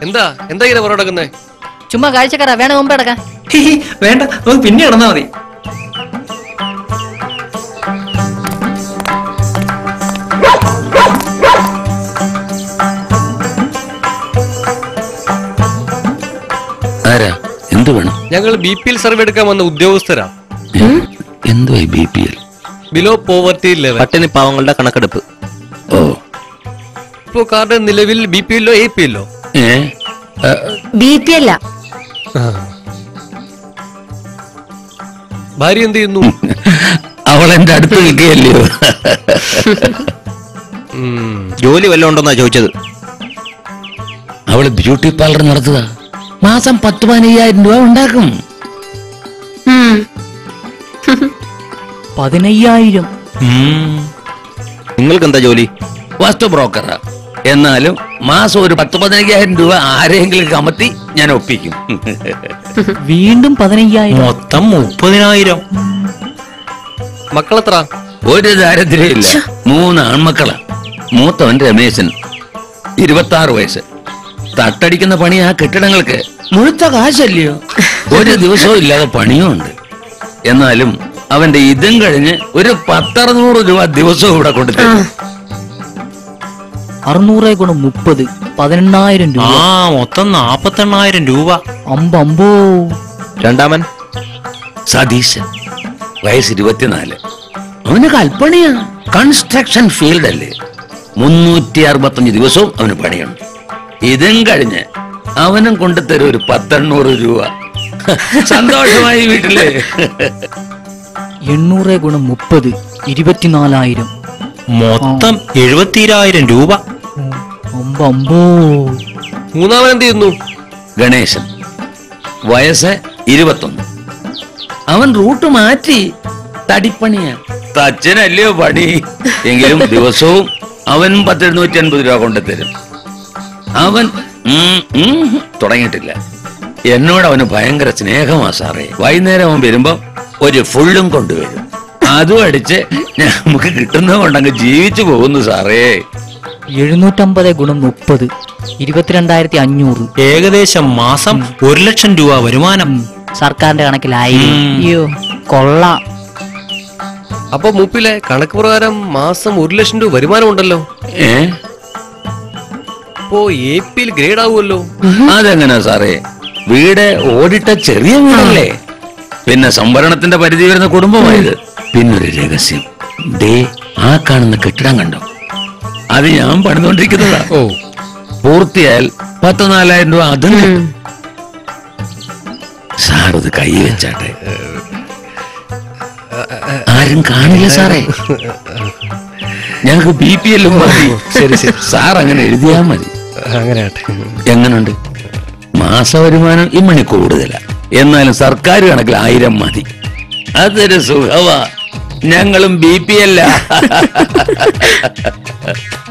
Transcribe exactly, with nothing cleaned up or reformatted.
എന്താ എന്താ ഇങ്ങനെ പുറടക്കുന്നേ? ചുമ്മാ കാഴ്ചക്കാരാ, വേണേ മുമ്പ് കിടക്കാൻ. വേണ്ട, നമുക്ക് പിന്നെ കിടന്നാ മതി. ആരാ? എന്ത് വേണം? ഞങ്ങൾ ബി പി എൽ സർവേ എടുക്കാൻ വന്ന ഉദ്യോഗസ്ഥരാ. എന്തുവായി B P L? Below poverty level, പട്ടിണി പാവങ്ങളുടെ കണക്കെടുപ്പ്. ഓ, ഇപ്പോ കാർഡ് നിലവിൽ ബി പി എല്ലോ എ പി എല്ലോ? ബി പി അല്ല. ഭാര്യ എന്ത് ചെയ്യുന്നു? അവൾ എന്റെ അടുത്ത് നിൽക്കുകയല്ലയോ. ജോലി വല്ലതും ഉണ്ടോന്നാ ചോദിച്ചത്. അവള് ബ്യൂട്ടി പാർലർ നടത്തുക. മാസം പത്ത് പതിനയ്യായിരം രൂപ ഉണ്ടാക്കും. പതിനയ്യായിരം? നിങ്ങൾക്ക് എന്താ ജോലി? വസ്തു ബ്രോക്കറാ. എന്നാലും മാസം ഒരു പത്ത് പതിനയ്യായിരം രൂപ ആരെങ്കിലും കമത്തി ഞാൻ ഒപ്പിക്കും. വീണ്ടും പതിനയ്യായിരം? മൊത്തം മുപ്പതിനായിരം. മക്കളെത്ര? ഒരു ദാരിദ്ര്യം ഇല്ല. മൂന്ന് ആൺമക്കളാ. മൂത്തവൻ രമേശൻ, ഇരുപത്തി ആറ് വയസ്സ്. തട്ടടിക്കുന്ന പണി ആ കെട്ടിടങ്ങൾക്ക്. മുഴുത്ത കാശല്ലയോ. ഒരു ദിവസവും ഇല്ലാതെ പണിയും ഉണ്ട്. എന്നാലും അവന്റെ ഇതും കഴിഞ്ഞ് ഒരു പത്തറുന്നൂറ് രൂപ ദിവസവും ഇവിടെ കൊണ്ടുതരും. അറുന്നൂറേ ഗുണം മുപ്പത്, പതിനെണ്ണായിരം രൂപ. ആ, മൊത്തം നാപ്പത്തെണ്ണായിരം രൂപ. അമ്പമ്പോ. രണ്ടാമൻ സതീശൻ, വയസ്സ് ഇരുപത്തിനാല്. അവന് കൽപ്പണിയാ. കൺസ്ട്രക്ഷൻ ഫീൽഡ് അല്ലേ. മുന്നൂറ്റി അറുപത്തഞ്ച് ദിവസവും അവന് പണിയുണ്ട്. ഇതും കഴിഞ്ഞ് അവനും കൊണ്ടുതരും ഒരു പത്തെണ്ണൂറ് രൂപ. സന്തോഷമായി വീട്ടില്. എണ്ണൂറേ ഗുണം മുപ്പത്, ഇരുപത്തിനാലായിരം. മൊത്തം എഴുപത്തിരായിരം രൂപ. അമ്പമ്പോ. മൂന്നാമൻ എന്ത് ചെയ്യുന്നു? ഗണേശൻ, വയസ്സ് ഇരുപത്തൊന്ന്. അവൻ റൂട്ട് മാറ്റി. തടിപ്പണിയാ. തച്ചനല്ലയോ പണി. എങ്കിലും ദിവസവും അവൻ പത്തെഴുന്നൂറ്റി അൻപത് രൂപ കൊണ്ടുതരും. അവൻ തുടങ്ങിയിട്ടില്ല. എന്നോട് അവന് ഭയങ്കര സ്നേഹമാ സാറേ. വൈകുന്നേരം അവൻ വരുമ്പോ ഒരു ഫുള്ളും കൊണ്ടുവരും. അതും അടിച്ച് നമുക്ക് കിട്ടുന്നത് കൊണ്ടങ്ങ് ജീവിച്ചു പോകുന്നു സാറേ. എഴുന്നൂറ്റമ്പത് ഗുണം മുപ്പത്, ഇരുപത്തിരണ്ടായിരത്തി അഞ്ഞൂറ്. ഏകദേശം മാസം ഒരു ലക്ഷം രൂപ വരുമാനം. സർക്കാരിന്റെ കണക്കിലായി. അയ്യോ, കൊള്ളാം. അപ്പൊ മൂപ്പിലെ കണക്ക് പ്രകാരം മാസം ഒരു ലക്ഷം രൂപ വരുമാനം ഉണ്ടല്ലോ. ഏ അപ്പോ എ പിയിൽ ഗ്രേഡ് ആവുമല്ലോ. അതെങ്ങനാ സാറേ? വീട് ഓടിട്ട ചെറിയ വീടല്ലേ. പിന്നെ സംവരണത്തിന്റെ പരിധി വരുന്ന കുടുംബമായത്. പിന്നൊരു രഹസ്യം. ദേ, ആ കാണുന്ന കെട്ടിടം കണ്ടോ? അത് ഞാൻ പണിതുകൊണ്ടിരിക്കുന്നതാ. ഓ, പൂർത്തിയാൽ പത്ത് നാലായിരം രൂപ അതും കിട്ടും. സാർ ഇത് കൈ വെച്ചാട്ടെ. ആരും കാണില്ല സാറേ. ഞങ്ങൾക്ക് ബി പി എല്ലും മതി. ശരി ശരി, സാർ അങ്ങനെ എഴുതിയാ മതി. അങ്ങനെ ആട്ടെ. എങ്ങനുണ്ട്? മാസ വരുമാനം ഇമ്മണി കൂടുതലാ. എന്നാലും സർക്കാർ കണക്കിൽ ആയിരം മതി. അതൊരു സുഖവാ. ഞങ്ങളും ബി പി എല്ല.